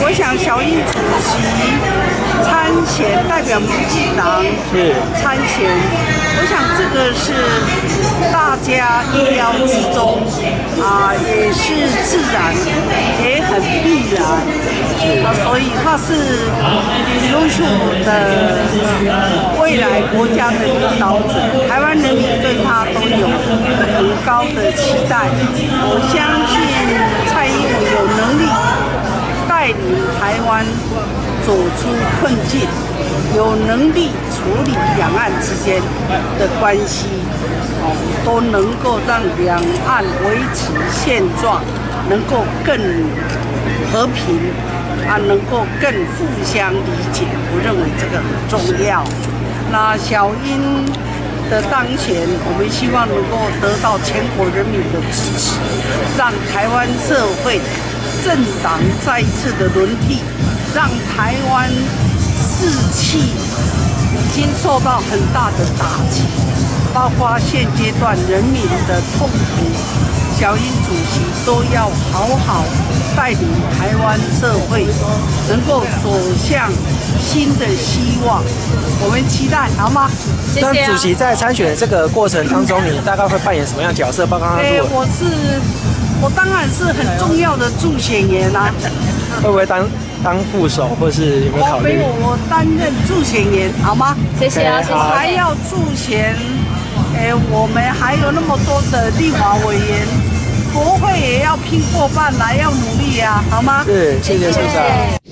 我想小英主席参选，代表民进党参选，我想这个是大家意料之中也是自然，也很必然所以他是优秀的未来国家的领导者，台湾人民对他都有很高的期待。我相信蔡英文有能力带领台湾走出困境，有能力处理两岸之间的关系，都能够让两岸维持现状，能够更和平能够更互相理解。我认为这个很重要。那小英的当选，我们希望能够得到全国人民的支持，让台湾社会政党再一次的轮替，让台湾士气已经受到很大的打击，包括现阶段人民的痛苦，小英主席都要好好带领台湾社会，能够走向新的希望。我们期待，好吗？ 谢谢。那主席在参选这个过程当中，你大概会扮演什么样的角色？包括我当然是很重要的助选员会不会当副手，或是有没有考虑？ 我担任助选员，好吗？ 谢谢啊，谢谢。 还要助选，我们还有那么多的立法委员，国会也要拼过半来，要努力好吗？ 是，谢谢，谢谢。